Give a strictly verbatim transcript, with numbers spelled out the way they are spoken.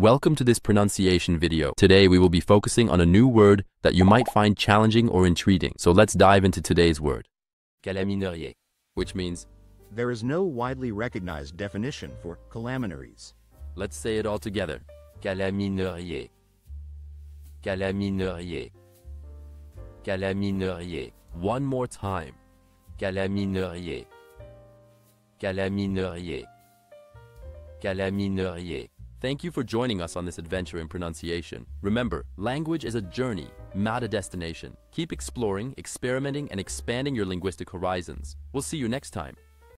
Welcome to this pronunciation video. Today we will be focusing on a new word that you might find challenging or intriguing. So let's dive into today's word. Calamineiriez, which means there is no widely recognized definition for Calamineiriez. Let's say it all together. Calamineiriez. Calamineiriez. Calamineiriez. One more time. Calamineiriez. Calamineiriez. Calamineiriez. Thank you for joining us on this adventure in pronunciation. Remember, language is a journey, not a destination. Keep exploring, experimenting, and expanding your linguistic horizons. We'll see you next time.